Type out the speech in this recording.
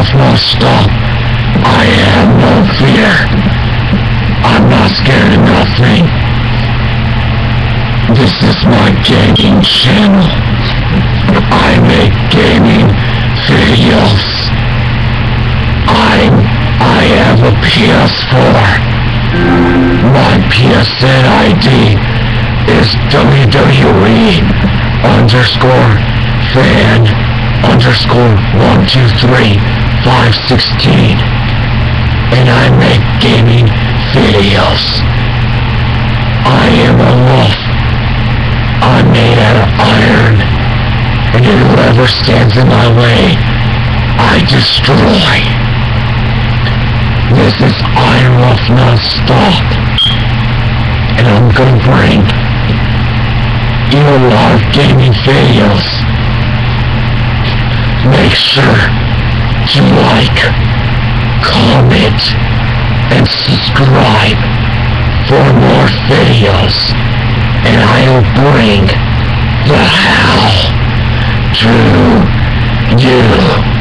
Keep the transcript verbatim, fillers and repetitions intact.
off non-stop. I have no fear. I'm not scared of nothing. This is my gaming channel. I make gaming videos. I'm, I have a P S four. My P S N I D is W W E underscore fan underscore one two three five sixteen, and I make gaming videos. I am a wolf. I'm made out of iron, and whoever stands in my way, I destroy. This is Iron Wolf Non-Stop, and I'm gonna bring you a lot of gaming videos. Make sure to like, comment, and subscribe for more videos, and I'll bring the hell to you.